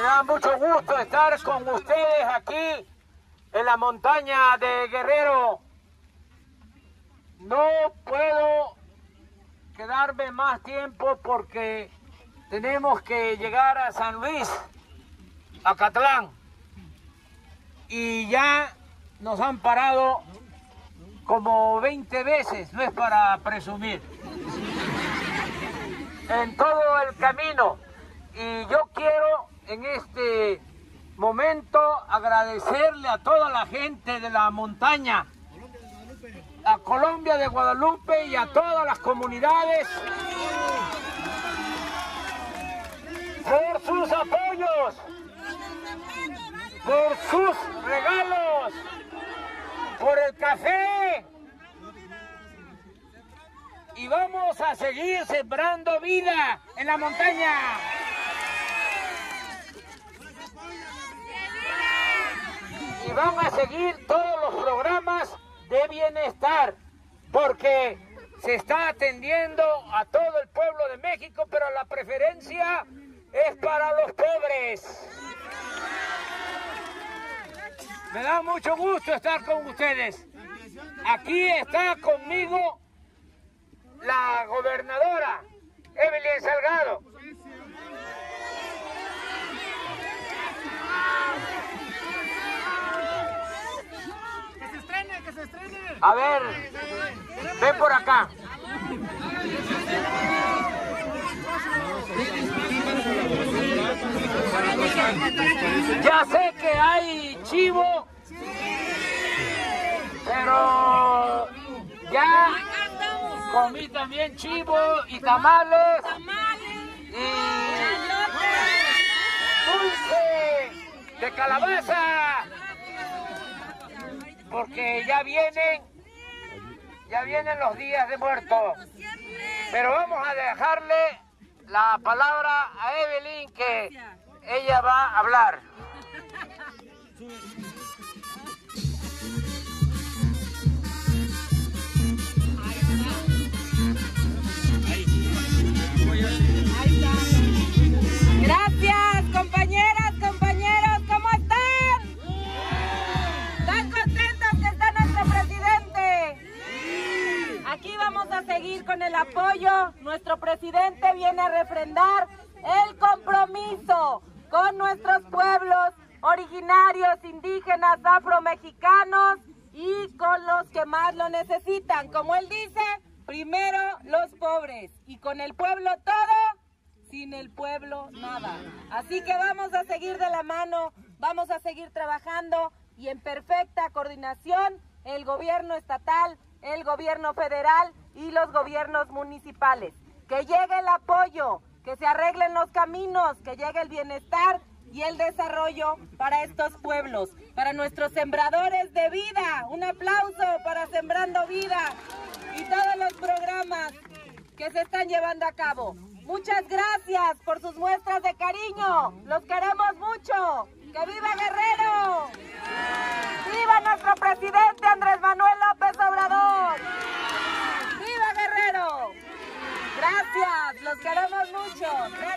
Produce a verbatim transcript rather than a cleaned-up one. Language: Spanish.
da mucho gusto estar con ustedes aquí en la montaña de Guerrero. No puedo quedarme más tiempo porque tenemos que llegar a San Luis, a Acatlán, y ya nos han parado como veinte veces, no es para presumir, en todo el camino. Y yo quiero en este momento agradecerle a toda la gente de la montaña, a Colombia de Guadalupe y a todas las comunidades por sus apoyos, por sus regalos, por el café. Y vamos a seguir sembrando vida en la montaña. Y van a seguir todos los programas de bienestar, porque se está atendiendo a todo el pueblo de México, pero la preferencia es para los pobres. Me da mucho gusto estar con ustedes. Aquí está conmigo la gobernadora Evelyn Salgado. Que se estrene, que se estrene. A ver, ven por acá. Ya sé que hay chivo, pero ya comí también chivo y tamales y dulce de calabaza, porque ya vienen, ya vienen los días de muertos. Pero vamos a dejarle la palabra a Evelyn, que ella va a hablar. Gracias, compañeras, compañeros, ¿cómo están? ¿Están contentos que está nuestro presidente? Aquí vamos a seguir con el apoyo. Nuestro presidente viene a refrendar el compromiso con nuestros pueblos originarios, indígenas, afromexicanos y con los que más lo necesitan. Como él dice, primero los pobres, y con el pueblo todo, sin el pueblo nada. Así que vamos a seguir de la mano, vamos a seguir trabajando y en perfecta coordinación el gobierno estatal, el gobierno federal y los gobiernos municipales. Que llegue el apoyo, que se arreglen los caminos, que llegue el bienestar y el desarrollo para estos pueblos, para nuestros sembradores de vida. Un aplauso para Sembrando Vida y todos los programas que se están llevando a cabo. Muchas gracias por sus muestras de cariño. Los queremos mucho. ¡Que viva Guerrero! ¡Viva nuestro presidente Andrés Manuel López Obrador! ¡Viva Guerrero! Gracias, los queremos mucho. Gracias.